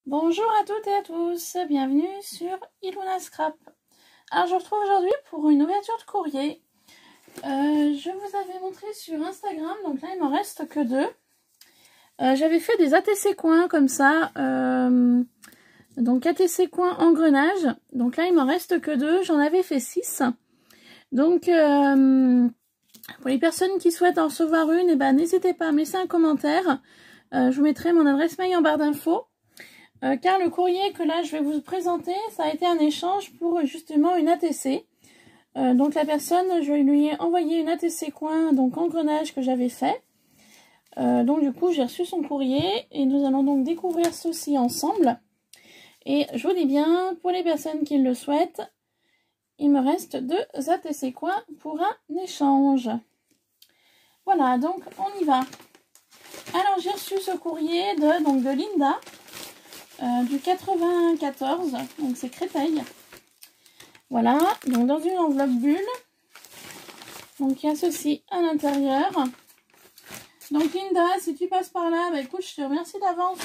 Bonjour à toutes et à tous, bienvenue sur Iluna Scrap. Alors je vous retrouve aujourd'hui pour une ouverture de courrier. Je vous avais montré sur Instagram, donc là il m'en reste que deux. J'avais fait des ATC coins comme ça, donc ATC coins engrenage. Donc là il m'en reste que deux, j'en avais fait 6. Donc pour les personnes qui souhaitent en recevoir une, n'hésitez pas à me laisser un commentaire. Je vous mettrai mon adresse mail en barre d'infos. Car le courrier que là je vais vous présenter, ça a été un échange pour justement une ATC. Donc la personne, je lui ai envoyé une ATC coin, donc engrenage que j'avais fait. Donc du coup j'ai reçu son courrier et nous allons donc découvrir ceci ensemble. Et je vous dis bien, pour les personnes qui le souhaitent, il me reste 2 ATC coin pour un échange. Voilà, donc on y va. Alors j'ai reçu ce courrier de Linda. Du 94, donc c'est Créteil. Voilà, donc dans une enveloppe bulle. Donc il y a ceci à l'intérieur. Donc Linda, si tu passes par là, écoute, je te remercie d'avance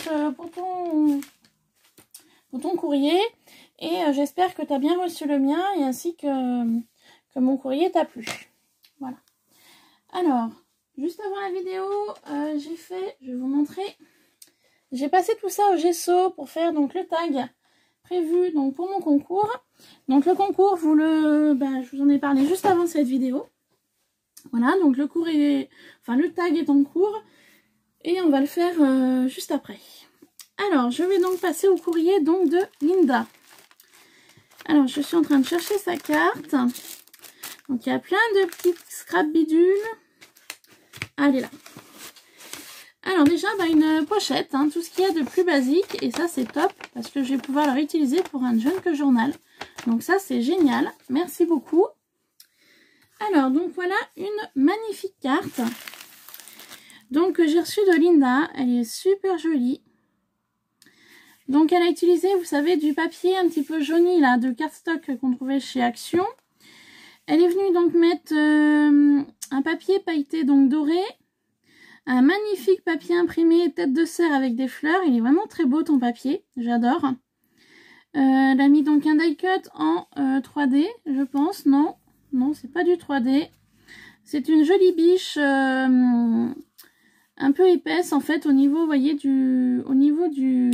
pour ton courrier. Et j'espère que tu as bien reçu le mien et ainsi que mon courrier t'a plu. Voilà. Alors, juste avant la vidéo, je vais vous montrer. J'ai passé tout ça au gesso pour faire donc le tag prévu donc pour mon concours. Donc le concours, je vous en ai parlé juste avant cette vidéo. Voilà, donc le tag est en cours et on va le faire juste après. Alors, je vais donc passer au courrier donc de Linda. Alors, je suis en train de chercher sa carte. Donc il y a plein de petites scrap bidules. Elle est là. Alors déjà, une pochette, tout ce qu'il y a de plus basique. Et ça, c'est top parce que je vais pouvoir le réutiliser pour un junk journal. Donc ça, c'est génial. Merci beaucoup. Alors, donc voilà une magnifique carte. Donc, j'ai reçu de Linda. Elle est super jolie. Donc, elle a utilisé, vous savez, du papier un petit peu jauni, là, de cardstock qu'on trouvait chez Action. Elle est venue donc mettre un papier pailleté, donc doré. Un magnifique papier imprimé tête de cerf avec des fleurs. Il est vraiment très beau ton papier. J'adore. Elle a mis donc un die cut en 3D, je pense. Non, non, c'est pas du 3D. C'est une jolie biche un peu épaisse en fait au niveau, vous voyez, au niveau du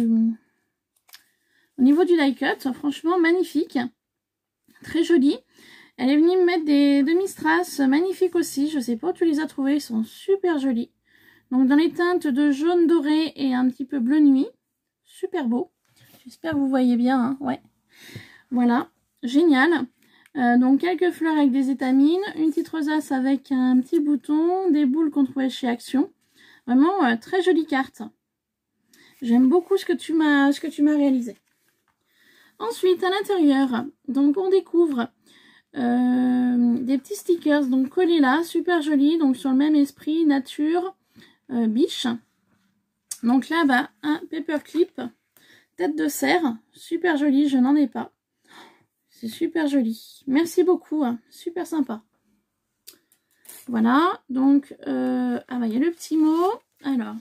die cut. Franchement, magnifique. Très jolie. Elle est venue me mettre des demi-strass magnifiques aussi. Je sais pas où tu les as trouvés. Ils sont super jolis. Donc dans les teintes de jaune doré et un petit peu bleu nuit. Super beau. J'espère que vous voyez bien. Ouais. Voilà. Génial. Donc quelques fleurs avec des étamines. Une petite rosace avec un petit bouton. Des boules qu'on trouvait chez Action. Vraiment très jolie carte. J'aime beaucoup ce que tu m'as réalisé. Ensuite à l'intérieur. Donc on découvre des petits stickers. Donc collés là. Super jolis. Donc sur le même esprit. Nature. Biche. Donc là, un paperclip tête de cerf, super joli, je n'en ai pas. C'est super joli. Merci beaucoup, super sympa. Voilà, donc, il y a le petit mot. Alors.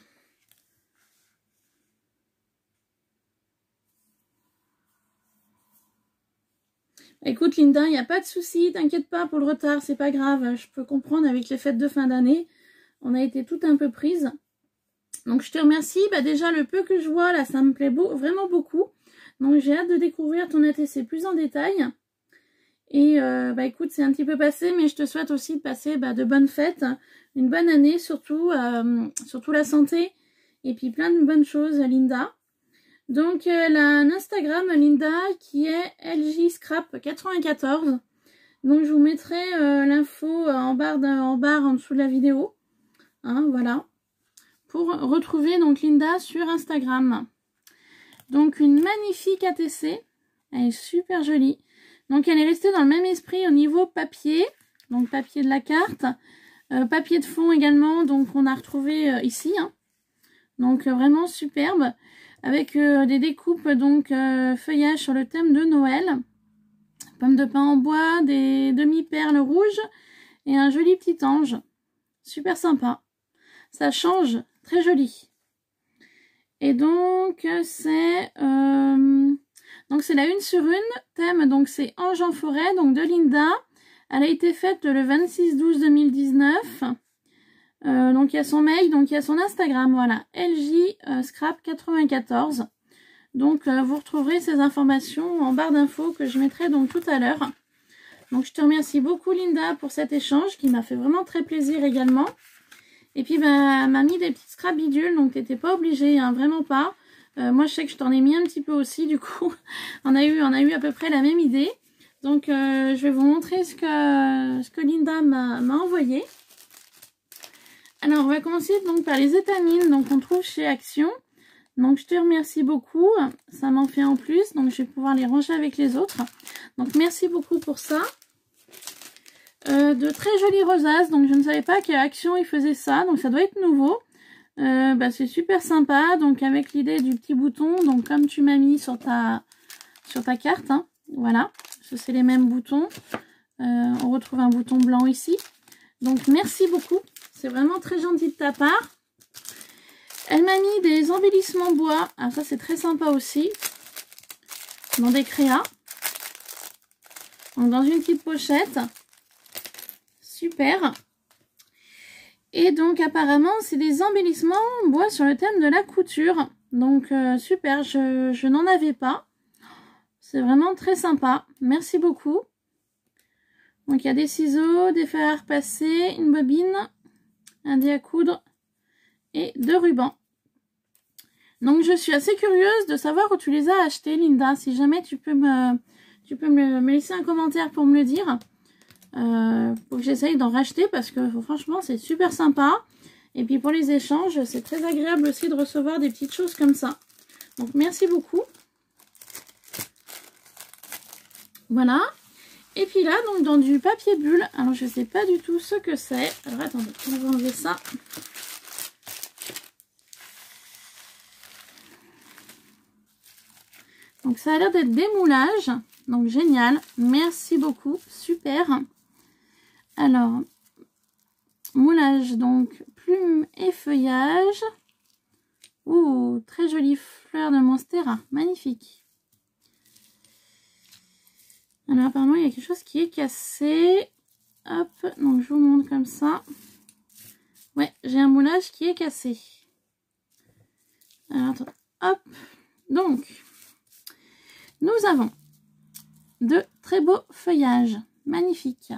Écoute Linda, il n'y a pas de souci, t'inquiète pas pour le retard, c'est pas grave. Je peux comprendre avec les fêtes de fin d'année. On a été toutes un peu prises. Donc je te remercie. Déjà le peu que je vois là, ça me plaît vraiment beaucoup. Donc j'ai hâte de découvrir ton ATC plus en détail. Et écoute, c'est un petit peu passé, mais je te souhaite aussi de passer de bonnes fêtes, une bonne année, surtout la santé. Et puis plein de bonnes choses, Linda. Donc elle a un Instagram, Linda, qui est LJScrap94. Donc je vous mettrai l'info en barre en dessous de la vidéo. Voilà. Pour retrouver donc Linda sur Instagram. Donc une magnifique ATC. Elle est super jolie. Donc elle est restée dans le même esprit au niveau papier. Donc papier de la carte. Papier de fond également. Donc on a retrouvé ici. Donc vraiment superbe. Avec des découpes donc feuillage sur le thème de Noël. Pommes de pin en bois. Des demi-perles rouges. Et un joli petit ange. Super sympa. Ça change. Très joli. Et donc, c'est la 1/1, thème, donc c'est Ange en forêt, donc de Linda. Elle a été faite le 26/12/2019. Donc il y a son mail, donc il y a son Instagram, voilà, LJ Scrap 94. Donc vous retrouverez ces informations en barre d'infos que je mettrai donc tout à l'heure. Donc je te remercie beaucoup Linda pour cet échange qui m'a fait vraiment très plaisir également. Et puis elle m'a mis des petites scrap bidules, donc t'étais pas obligée, hein, vraiment pas. Moi je sais que je t'en ai mis un petit peu aussi, du coup on a eu à peu près la même idée. Donc je vais vous montrer ce que Linda m'a envoyé. Alors on va commencer donc par les étamines, donc on trouve chez Action. Donc je te remercie beaucoup, ça m'en fait en plus, donc je vais pouvoir les ranger avec les autres. Donc merci beaucoup pour ça. De très jolies rosaces, donc je ne savais pas qu'à Action ils faisaient ça, donc ça doit être nouveau. C'est super sympa, donc avec l'idée du petit bouton, donc comme tu m'as mis sur ta carte, hein, voilà, c'est les mêmes boutons. On retrouve un bouton blanc ici. Donc merci beaucoup, c'est vraiment très gentil de ta part. Elle m'a mis des embellissements bois, ah ça c'est très sympa aussi, dans des créas. Donc dans une petite pochette, super. Et donc apparemment c'est des embellissements bois sur le thème de la couture. Donc super, je n'en avais pas. C'est vraiment très sympa, merci beaucoup. Donc il y a des ciseaux, des fers à repasser, une bobine, un dé à coudre et 2 rubans. Donc je suis assez curieuse de savoir où tu les as achetés Linda. Si jamais tu peux me laisser un commentaire pour me le dire. Pour que j'essaye d'en racheter parce que franchement c'est super sympa. Et puis pour les échanges c'est très agréable aussi de recevoir des petites choses comme ça. Donc merci beaucoup. Voilà. Et puis là, donc dans du papier bulle, alors je sais pas du tout ce que c'est. Alors attendez, on va enlever ça. Donc ça a l'air d'être des moulages, donc génial, merci beaucoup, super. Alors, moulage, donc plumes et feuillage. Ouh, très jolie fleur de monstera, magnifique. Alors apparemment il y a quelque chose qui est cassé. Hop, donc je vous montre comme ça. Ouais, j'ai un moulage qui est cassé. Alors attendez, hop. Donc, nous avons de très beaux feuillages, magnifiques.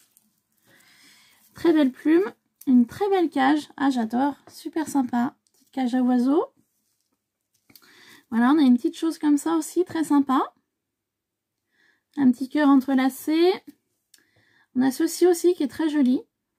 Très belle plume, une très belle cage. Ah j'adore, super sympa. Petite cage à oiseaux. Voilà, on a une petite chose comme ça aussi, très sympa. Un petit cœur entrelacé. On a ceci aussi qui est très joli.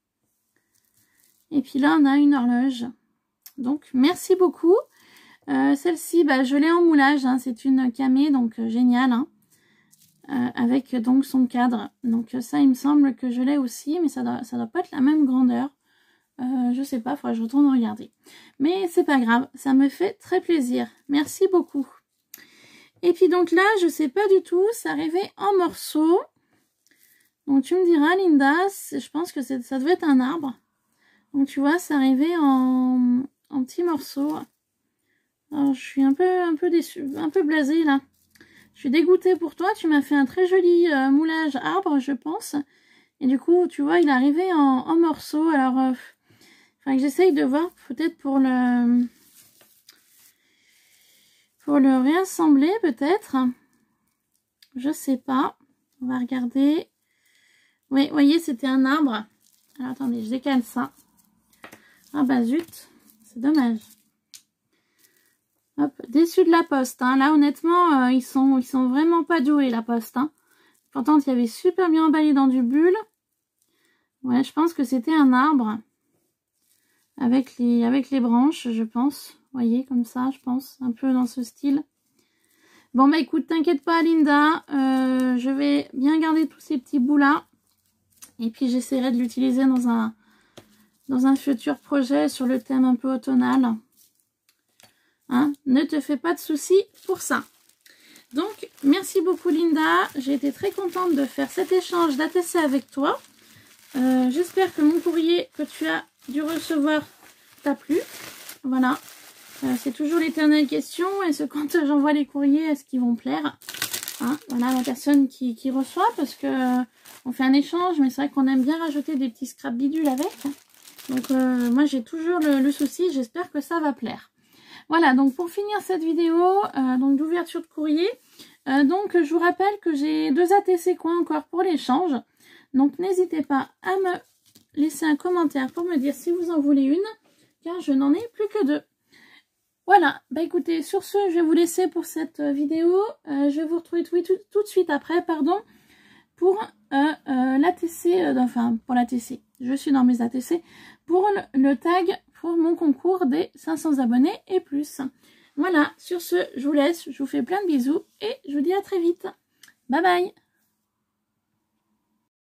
Et puis là, on a une horloge. Donc, merci beaucoup. Celle-ci, je l'ai en moulage. Hein, c'est une camée, donc géniale. Hein, avec donc son cadre. Donc ça, il me semble que je l'ai aussi. Mais ça doit pas être la même grandeur. Je sais pas, il faudra que je retourne regarder. Mais c'est pas grave, ça me fait très plaisir. Merci beaucoup. Et puis donc là, je sais pas du tout, ça arrivait en morceaux. Donc tu me diras Linda, je pense que ça devait être un arbre. Donc tu vois, ça arrivait en petits morceaux. Alors je suis un peu déçue, un peu blasée là. Je suis dégoûtée pour toi, tu m'as fait un très joli moulage arbre, je pense. Et du coup, tu vois, il est arrivé en morceaux. Alors, que j'essaye de voir peut-être pour le réassembler peut-être. Je sais pas. On va regarder. Oui, vous voyez, c'était un arbre. Alors attendez, je décale ça. Ah bah zut, c'est dommage. Hop, déçu de la poste. Hein. Là, honnêtement, ils sont vraiment pas doués, la poste. Hein. Pourtant, il y avait super bien emballé dans du bulle. Ouais, je pense que c'était un arbre. Avec les branches, je pense. Vous voyez, comme ça, je pense. Un peu dans ce style. Bon, bah écoute, t'inquiète pas, Linda. Je vais bien garder tous ces petits bouts-là. Et puis, j'essaierai de l'utiliser dans un futur projet sur le thème un peu automnal. Hein, ne te fais pas de soucis pour ça. Donc, merci beaucoup, Linda. J'ai été très contente de faire cet échange d'ATC avec toi. J'espère que mon courrier que tu as dû recevoir t'a plu. Voilà. C'est toujours l'éternelle question. Est-ce que quand j'envoie les courriers, est-ce qu'ils vont plaire? Hein, voilà la personne qui reçoit, parce que on fait un échange, mais c'est vrai qu'on aime bien rajouter des petits scraps bidules avec. Donc moi j'ai toujours le souci, j'espère que ça va plaire. Voilà, donc pour finir cette vidéo donc d'ouverture de courrier, donc je vous rappelle que j'ai 2 ATC coins encore pour l'échange. Donc n'hésitez pas à me laisser un commentaire pour me dire si vous en voulez une, car je n'en ai plus que 2. Voilà, bah écoutez, sur ce, je vais vous laisser pour cette vidéo. Je vais vous retrouver tout de suite après, pardon, pour l'ATC, enfin pour l'ATC, je suis dans mes ATC, pour le tag pour mon concours des 500 abonnés et plus. Voilà, sur ce, je vous laisse, je vous fais plein de bisous et je vous dis à très vite. Bye bye!